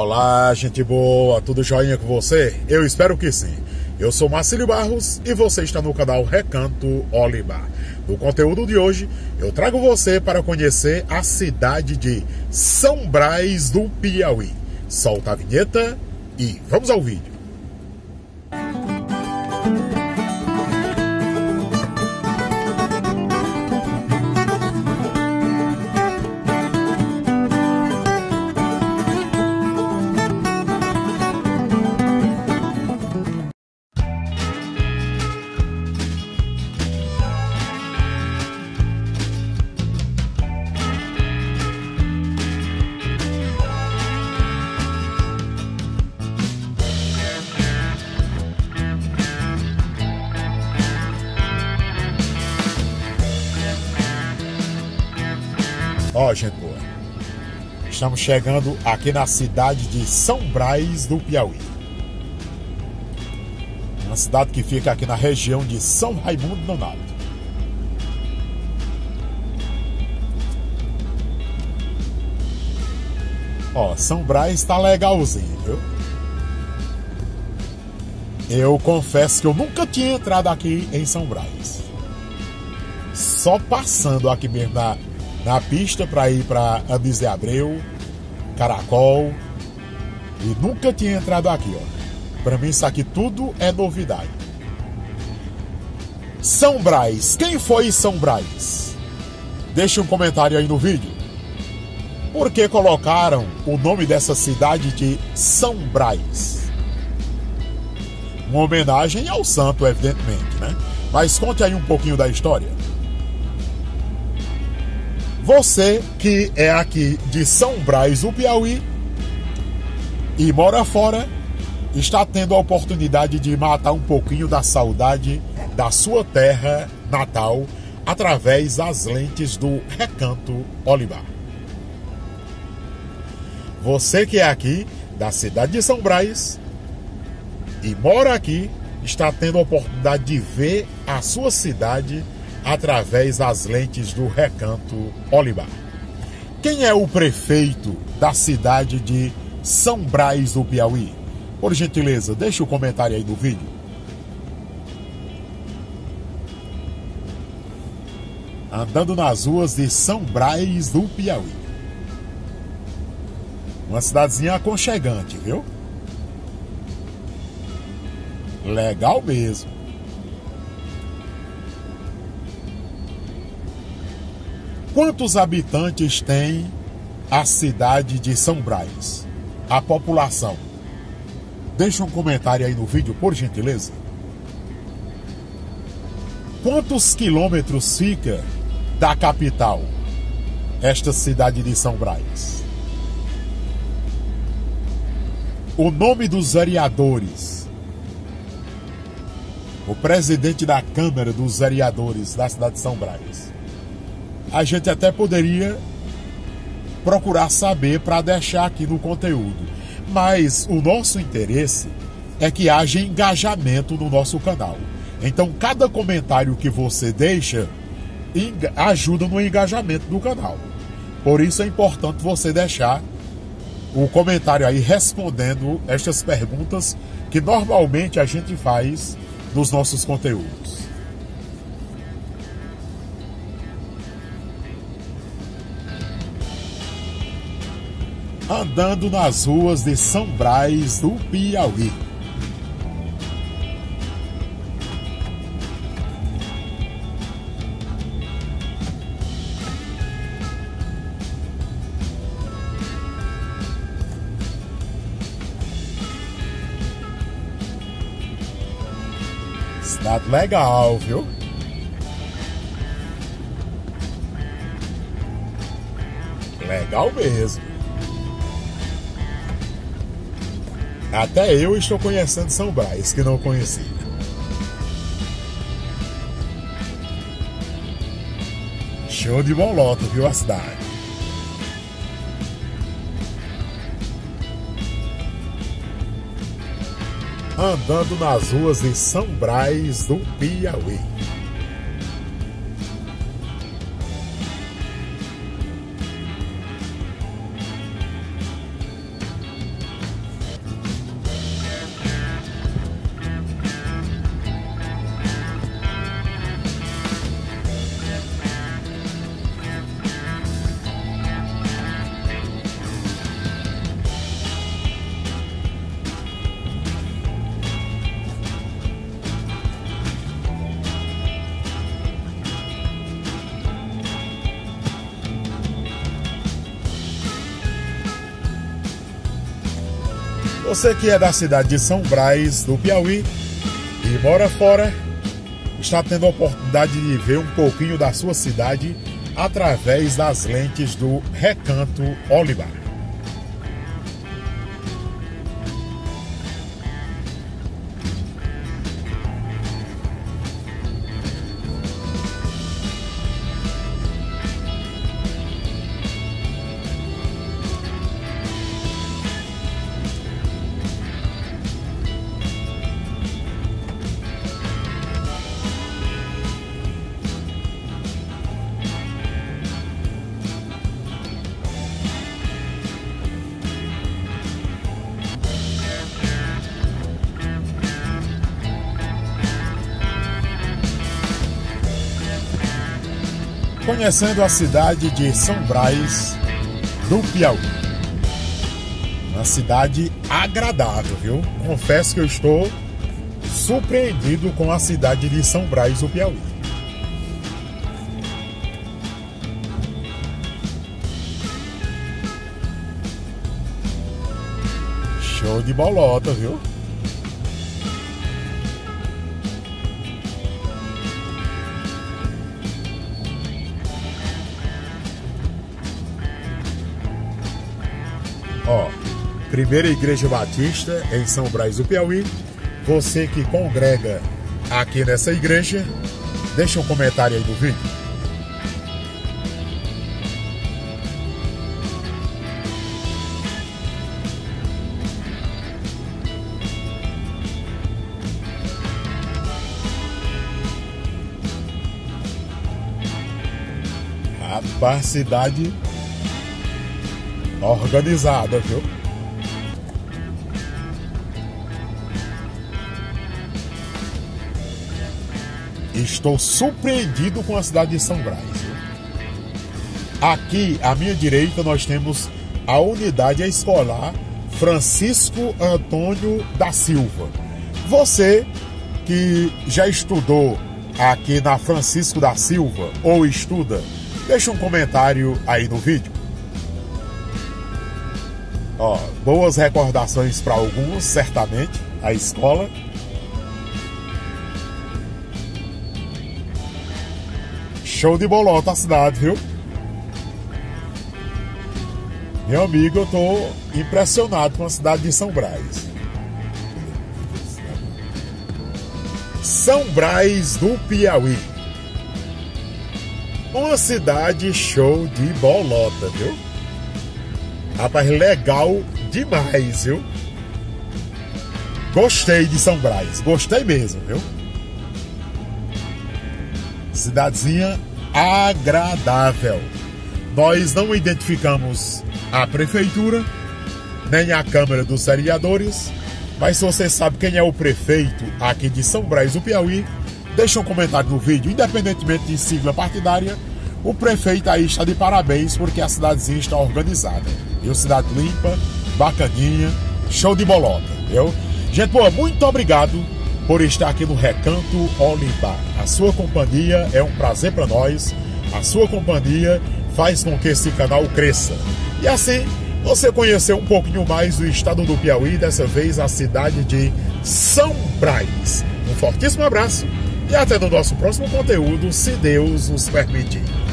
Olá, gente boa, tudo joinha com você? Eu espero que sim. Eu sou Marcílio Barros e você está no canal Recanto Olibar. No conteúdo de hoje, eu trago você para conhecer a cidade de São Brás do Piauí. Solta a vinheta e vamos ao vídeo. Ó, gente boa, estamos chegando aqui na cidade de São Brás do Piauí. Uma cidade que fica aqui na região de São Raimundo Nonato. Ó, São Brás tá legalzinho, viu? Eu confesso que eu nunca tinha entrado aqui em São Brás. Só passando aqui mesmo na pista para ir para Anísio de Abreu, Caracol, e nunca tinha entrado aqui, ó. Para mim isso aqui tudo é novidade. São Brás, quem foi São Brás? Deixe um comentário aí no vídeo. Por que colocaram o nome dessa cidade de São Brás? Uma homenagem ao santo, evidentemente, né? Mas conte aí um pouquinho da história. Você que é aqui de São Brás do Piauí e mora fora, está tendo a oportunidade de matar um pouquinho da saudade da sua terra natal através das lentes do Recanto Olibar. Você que é aqui da cidade de São Brás e mora aqui, está tendo a oportunidade de ver a sua cidade através das lentes do Recanto Olibar. Quem é o prefeito da cidade de São Brás do Piauí? Por gentileza, deixe o comentário aí no vídeo. Andando nas ruas de São Brás do Piauí. Uma cidadezinha aconchegante, viu? Legal mesmo. Quantos habitantes tem a cidade de São Brás? A população? Deixa um comentário aí no vídeo, por gentileza. Quantos quilômetros fica da capital esta cidade de São Brás? O nome dos vereadores. O presidente da Câmara dos Vereadores da cidade de São Brás. A gente até poderia procurar saber para deixar aqui no conteúdo. Mas o nosso interesse é que haja engajamento no nosso canal. Então, cada comentário que você deixa ajuda no engajamento do canal. Por isso é importante você deixar o comentário aí respondendo estas perguntas que normalmente a gente faz nos nossos conteúdos. Andando nas ruas de São Brás do Piauí. Cidade legal, viu? Legal mesmo. Até eu estou conhecendo São Brás, que não conhecia. Show de bolota, viu, a cidade? Andando nas ruas de São Brás do Piauí. Você que é da cidade de São Brás, do Piauí, e mora fora, está tendo a oportunidade de ver um pouquinho da sua cidade através das lentes do Recanto Olibar. Conhecendo a cidade de São Brás, do Piauí. Uma cidade agradável, viu? Confesso que eu estou surpreendido com a cidade de São Brás, do Piauí. Show de bolota, viu? Ó, Primeira Igreja Batista em São Brás do Piauí. Você que congrega aqui nessa igreja, deixa um comentário aí no vídeo. Rapaz, cidade organizada, viu? Estou surpreendido com a cidade de São Brás. Aqui à minha direita nós temos a unidade escolar Francisco Antônio da Silva. Você que já estudou aqui na Francisco da Silva ou estuda, deixa um comentário aí no vídeo. Ó, boas recordações para alguns, certamente, a escola. Show de bolota a cidade, viu? Meu amigo, eu tô impressionado com a cidade de São Brás. São Brás do Piauí. Uma cidade show de bolota, viu? Rapaz, legal demais, viu? Gostei de São Brás, gostei mesmo, viu? Cidadezinha agradável. Nós não identificamos a prefeitura, nem a Câmara dos Vereadores, mas se você sabe quem é o prefeito aqui de São Brás do Piauí, deixa um comentário no vídeo, independentemente de sigla partidária. O prefeito aí está de parabéns porque a cidadezinha está organizada. Viu? Cidade limpa, bacaninha, show de bolota, viu? Gente boa, muito obrigado por estar aqui no Recanto Olibar. A sua companhia é um prazer para nós. A sua companhia faz com que esse canal cresça. E assim, você conheceu um pouquinho mais do estado do Piauí, dessa vez a cidade de São Brás. Um fortíssimo abraço e até no nosso próximo conteúdo, se Deus nos permitir.